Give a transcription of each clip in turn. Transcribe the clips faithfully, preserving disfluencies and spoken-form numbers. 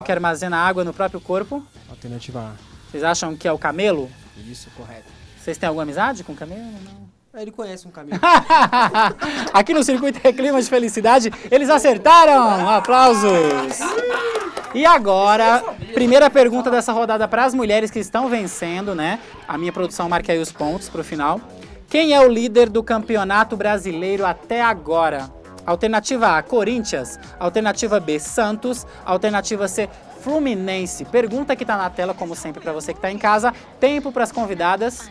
que armazena água no próprio corpo? Alternativa A. Vocês acham que é o camelo? Isso, correto. Vocês têm alguma amizade com o camelo? Não. Ele conhece um camelo. Aqui no Circuito é clima de felicidade, eles acertaram! Aplausos! E agora, primeira pergunta dessa rodada para as mulheres que estão vencendo, né? A minha produção marca aí os pontos para o final. Quem é o líder do campeonato brasileiro até agora? Alternativa A, Corinthians. Alternativa B, Santos. Alternativa C, Fluminense. Pergunta que está na tela, como sempre, para você que está em casa. Tempo para as convidadas.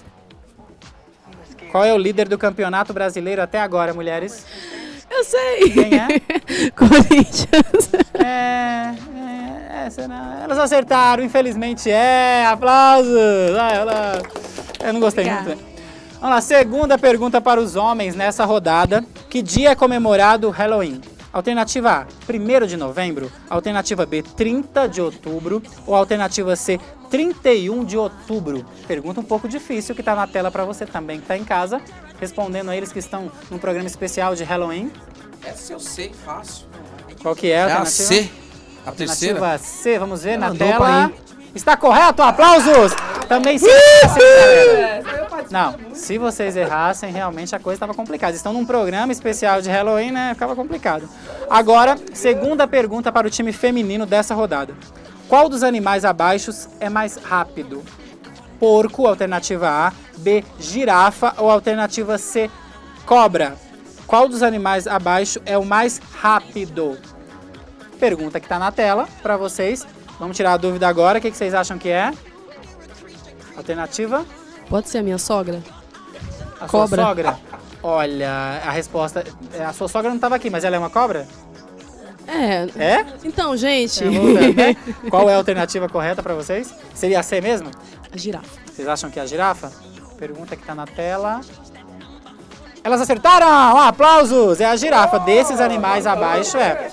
Qual é o líder do campeonato brasileiro até agora, mulheres? Eu sei. Quem é? Corinthians. É, é, essa não. Elas acertaram, infelizmente é. Aplausos. Ah, ela... Eu não gostei Obrigada. muito. Vamos lá, segunda pergunta para os homens nessa rodada. Que dia é comemorado o Halloween? Alternativa A, primeiro de novembro. Alternativa B, trinta de outubro. Ou alternativa C, trinta e um de outubro. Pergunta um pouco difícil que está na tela para você também que está em casa. Respondendo a eles que estão num programa especial de Halloween. Essa eu sei, fácil. Qual que é a É a alternativa? C. A Alternativa terceira. C, vamos ver na Mandou tela. pra aí. Está correto, aplausos! Também se Não, se vocês errassem, realmente a coisa estava complicada. Estão num programa especial de Halloween, né? Ficava complicado. Agora, segunda pergunta para o time feminino dessa rodada. Qual dos animais abaixo é mais rápido? Porco, alternativa A. B, girafa ou alternativa C, cobra? Qual dos animais abaixo é o mais rápido? Pergunta que está na tela para vocês. Vamos tirar a dúvida agora. O que que vocês acham que é? Alternativa? Pode ser a minha sogra? A Cobra. sua sogra? Olha, a resposta... A sua sogra não estava aqui, mas ela é uma cobra? É. É? Então, gente. É, voltando, né? Qual é a alternativa correta para vocês? Seria a C mesmo? A girafa. Vocês acham que é a girafa? Pergunta que está na tela. Elas acertaram! Aplausos! É a girafa. Desses animais abaixo, é.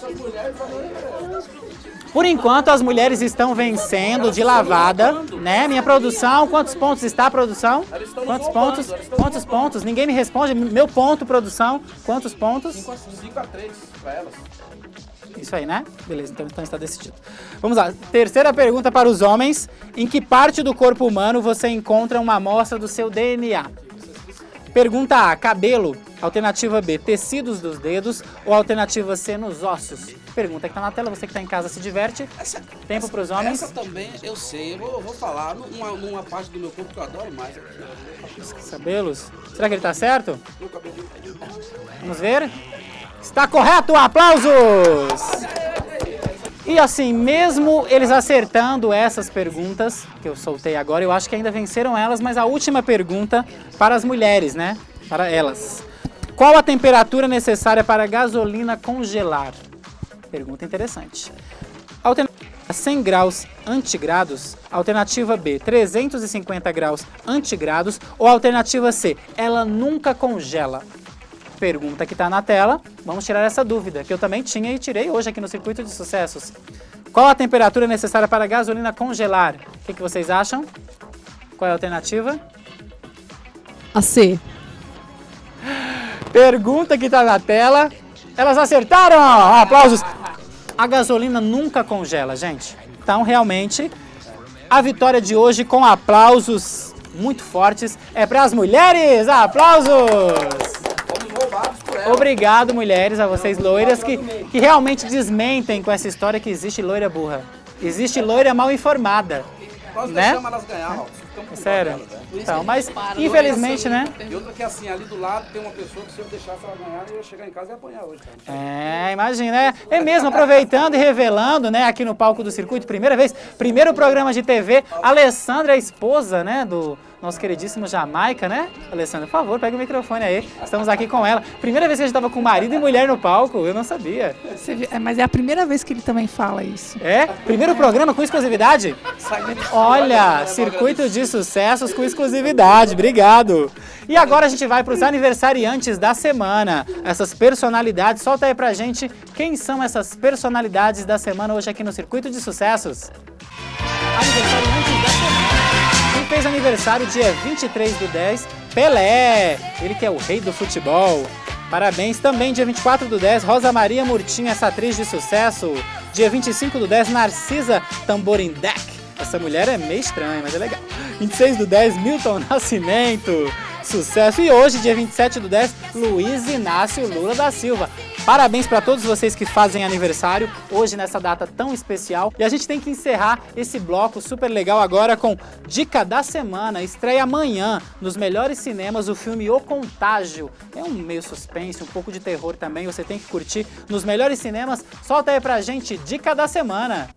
Por enquanto, as mulheres estão vencendo de lavada, né? Minha produção, quantos pontos está a produção? Quantos pontos? Quantos pontos? Ninguém me responde. Meu ponto, produção. Quantos pontos? cinco a três para elas. Isso aí, né? Beleza, então, então está decidido. Vamos lá. Terceira pergunta para os homens. Em que parte do corpo humano você encontra uma amostra do seu D N A? Pergunta A, cabelo. Alternativa B, tecidos dos dedos. Ou alternativa C, nos ossos? Pergunta que está na tela, você que está em casa se diverte. Essa, Tempo essa- para os homens. Essa também eu sei. Eu vou, vou falar numa, numa parte do meu corpo que eu adoro mais. Cabelos. Será que ele está certo? Meu cabelinho. Vamos ver. Está correto, aplausos! E assim, mesmo eles acertando essas perguntas que eu soltei agora, eu acho que ainda venceram elas, mas a última pergunta para as mulheres, né? Para elas. Qual a temperatura necessária para a gasolina congelar? Pergunta interessante. Alternativa A, cem graus antigrados. Alternativa B, trezentos e cinquenta graus antigrados. Ou alternativa C, ela nunca congela. Pergunta que está na tela. Vamos tirar essa dúvida, que eu também tinha e tirei hoje aqui no Circuito de Sucessos. Qual a temperatura necessária para a gasolina congelar? O que, que vocês acham? Qual é a alternativa? A C. Pergunta que está na tela. Elas acertaram! Aplausos! A gasolina nunca congela, gente. Então, realmente, a vitória de hoje com aplausos muito fortes é para as mulheres! Aplausos! Fomos roubados por ela. Obrigado, mulheres, a vocês loiras que, que realmente desmentem com essa história que existe loira burra. Existe loira mal informada. Nós né? deixamos elas ganhar, Robson. Ficamos com dó Sério? delas, né? Então, mas infelizmente, né? E outra que assim, ali do lado tem uma pessoa que se eu deixasse ela ganhar, eu ia chegar em casa e apanhar hoje, cara. É, imagina, né? É mesmo, aproveitando e revelando, né, aqui no palco do Circuito, primeira vez, primeiro programa de T V, Alessandra, a esposa, né, do nosso queridíssimo Jamaica, né? Alessandra, por favor, pega o microfone aí, estamos aqui com ela. Primeira vez que a gente estava com marido e mulher no palco, eu não sabia. Você vê- é, mas é a primeira vez que ele também fala isso. É? Primeiro programa com exclusividade? Olha, Circuito de Sucessos com exclusividade, obrigado. E agora a gente vai para os aniversariantes da semana, essas personalidades. Solta aí pra gente quem são essas personalidades da semana hoje aqui no Circuito de Sucessos. Aniversariantes da semana. Quem fez aniversário dia vinte e três do dez, Pelé, ele que é o rei do futebol. Parabéns também, dia vinte e quatro do dez, Rosa Maria Murtinho, essa atriz de sucesso. Dia vinte e cinco do dez, Narcisa Tamborindec. Essa mulher é meio estranha, mas é legal. vinte e seis do dez, Milton Nascimento. Sucesso. E hoje, dia vinte e sete do dez, Luiz Inácio Lula da Silva. Parabéns para todos vocês que fazem aniversário hoje nessa data tão especial. E a gente tem que encerrar esse bloco super legal agora com Dica da Semana. Estreia amanhã nos melhores cinemas o filme O Contágio. É um meio suspense, um pouco de terror também. Você tem que curtir nos melhores cinemas. Solta aí pra gente Dica da Semana.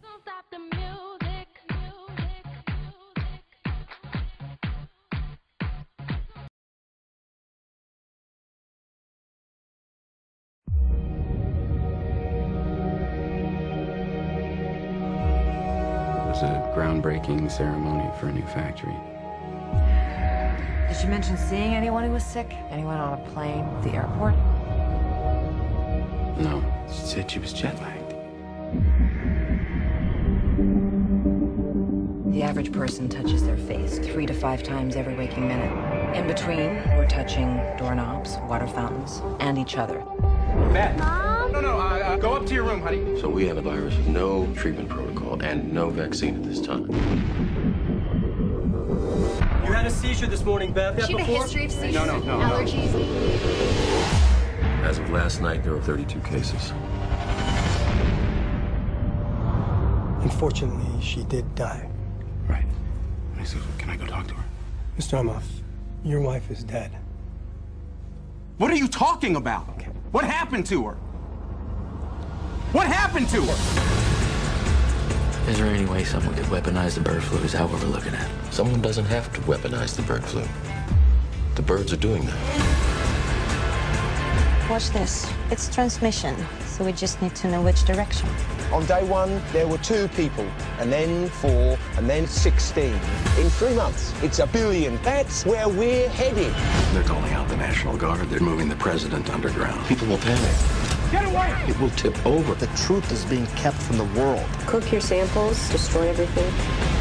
It was a groundbreaking ceremony for a new factory. Did she mention seeing anyone who was sick? Anyone on a plane, the airport? No, she said she was jet lagged. The average person touches their face three to five times every waking minute. In between, we're touching doorknobs, water fountains, and each other. Beth. Mom? No, no, uh, uh, go up to your room, honey. So we have a virus with no treatment protocol and no vaccine at this time. You had a seizure this morning, Beth. She had a history of seizures, no, no, no, allergies. No. As of last night, there were thirty-two cases. Unfortunately, she did die. Right. Can I go talk to her? Mister Amoff, your wife is dead. What are you talking about? What happened to her? What happened to her? Is there any way someone could weaponize the bird flu? Is that what we're looking at? Someone doesn't have to weaponize the bird flu. The birds are doing that. Watch this. It's transmission, so we just need to know which direction. On day one, there were two people, and then four, and then sixteen. In three months, it's a billion. That's where we're headed. They're calling out the National Guard. They're moving the president underground. People will panic. Get away! It will tip over. The truth is being kept from the world. Cook your samples, destroy everything.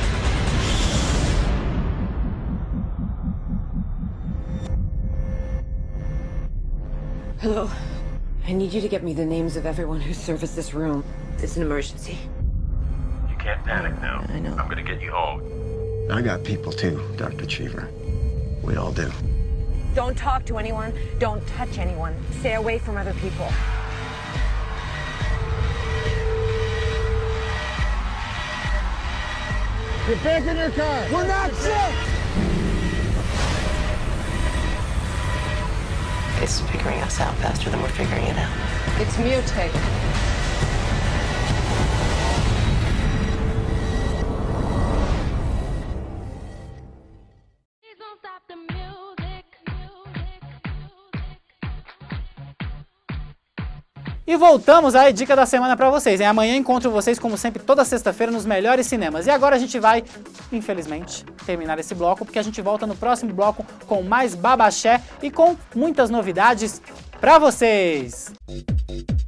Hello. I need you to get me the names of everyone who serviced this room. It's an emergency. You can't panic now. I know. I'm gonna get you home. I got people too, Doctor Cheever. We all do. Don't talk to anyone. Don't touch anyone. Stay away from other people. Get back in your car. We're not sick. It's figuring us out faster than we're figuring it out. It's mutating. E voltamos aí, dica da semana pra vocês. E amanhã encontro vocês, como sempre, toda sexta-feira nos melhores cinemas. E agora a gente vai, infelizmente, terminar esse bloco, porque a gente volta no próximo bloco com mais Babaxé e com muitas novidades pra vocês.